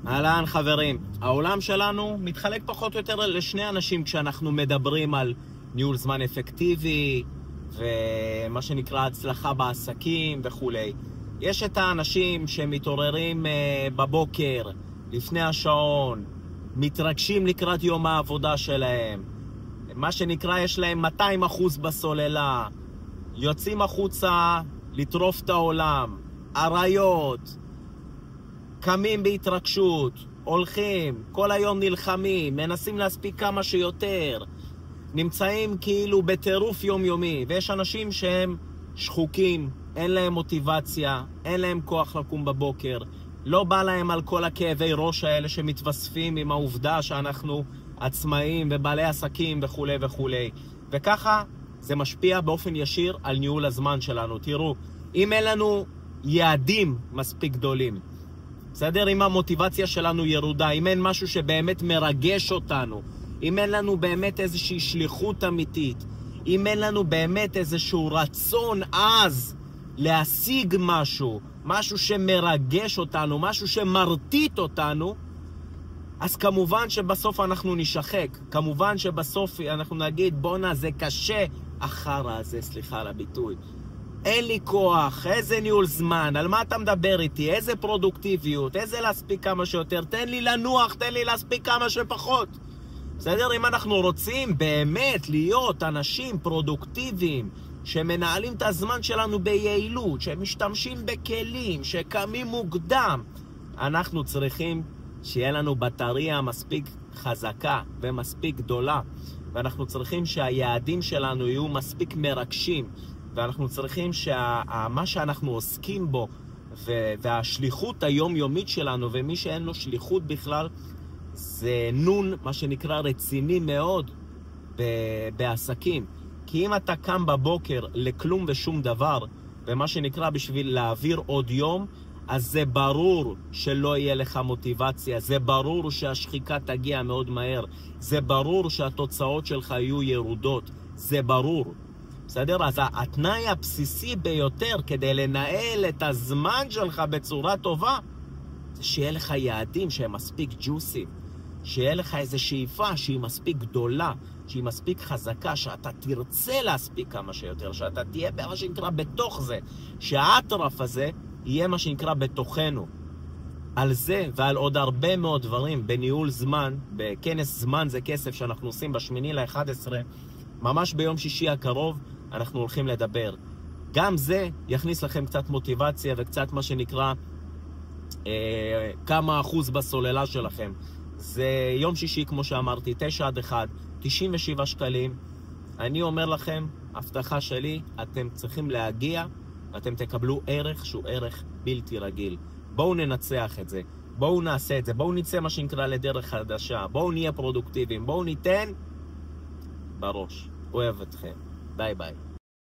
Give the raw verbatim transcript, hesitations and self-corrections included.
אהלן חברים, העולם שלנו מתחלק פחות או יותר לשני אנשים כשאנחנו מדברים על ניהול זמן אפקטיבי ומה שנקרא הצלחה בעסקים וכו'. יש את האנשים שמתעוררים בבוקר לפני השעון, מתרגשים לקראת יום העבודה שלהם, מה שנקרא יש להם מאתיים אחוז בסוללה, יוצאים החוצה לטרוף את העולם, עריות, קמים בהתרגשות, הולכים, כל היום נלחמים, מנסים להספיק כמה שיותר, נמצאים כאילו בטירוף יומיומי, ויש אנשים שהם שחוקים, אין להם מוטיבציה, אין להם כוח לקום בבוקר, לא בא להם על כל הכאבי ראש האלה שמתווספים עם העובדה שאנחנו עצמאים ובעלי עסקים וכו' וכו'. וככה זה משפיע באופן ישיר על ניהול הזמן שלנו. תראו, אם אין לנו יעדים מספיק גדולים, בסדר? אם המוטיבציה שלנו ירודה, אם אין משהו שבאמת מרגש אותנו, אם אין לנו באמת איזושהי שליחות אמיתית, אם אין לנו באמת איזשהו רצון עז להשיג משהו, משהו שמרגש אותנו, משהו שמרטיט אותנו, אז כמובן שבסוף אנחנו נשחק. כמובן שבסוף אנחנו נגיד, בונה, זה קשה, אחרה הזה, סליחה על הביטוי. אין לי כוח, איזה ניהול זמן, על מה אתה מדבר איתי, איזה פרודוקטיביות, איזה להספיק כמה שיותר, תן לי לנוח, תן לי להספיק כמה שפחות. בסדר? אם אנחנו רוצים באמת להיות אנשים פרודוקטיביים, שמנהלים את הזמן שלנו ביעילות, שמשתמשים בכלים, שקמים מוקדם, אנחנו צריכים שיהיה לנו בטריה מספיק חזקה ומספיק גדולה, ואנחנו צריכים שהיעדים שלנו יהיו מספיק מרגשים, ואנחנו צריכים שמה שאנחנו עוסקים בו והשליחות היומיומית שלנו, ומי שאין לו שליחות בכלל, זה נון, מה שנקרא רציני מאוד בעסקים. כי אם אתה קם בבוקר לכלום ושום דבר, ומה שנקרא בשביל להעביר עוד יום, אז זה ברור שלא יהיה לך מוטיבציה, זה ברור שהשחיקה תגיע מאוד מהר, זה ברור שהתוצאות שלך יהיו ירודות, זה ברור. בסדר? אז התנאי הבסיסי ביותר כדי לנהל את הזמן שלך בצורה טובה, זה שיהיה לך יעדים שהם מספיק ג'וסים, שיהיה לך איזו שאיפה שהיא מספיק גדולה, שהיא מספיק חזקה, שאתה תרצה להספיק כמה שיותר, שאתה תהיה מה שנקרא בתוך זה, שהאטרף הזה יהיה מה שנקרא בתוכנו. על זה ועל עוד הרבה מאוד דברים בניהול זמן, בכנס זמן זה כסף שאנחנו עושים בשמיני לאחד עשרה, ממש ביום שישי הקרוב אנחנו הולכים לדבר. גם זה יכניס לכם קצת מוטיבציה וקצת מה שנקרא אה, כמה אחוז בסוללה שלכם. זה יום שישי כמו שאמרתי, תשע עד אחד, תשעים ושבעה שקלים. אני אומר לכם, הבטחה שלי, אתם צריכים להגיע, אתם תקבלו ערך שהוא ערך בלתי רגיל. בואו ננצח את זה, בואו נעשה את זה, בואו נצא מה שנקרא לדרך חדשה, בואו נהיה פרודוקטיביים, בואו ניתן בראש. אוהב אתכם. ביי ביי.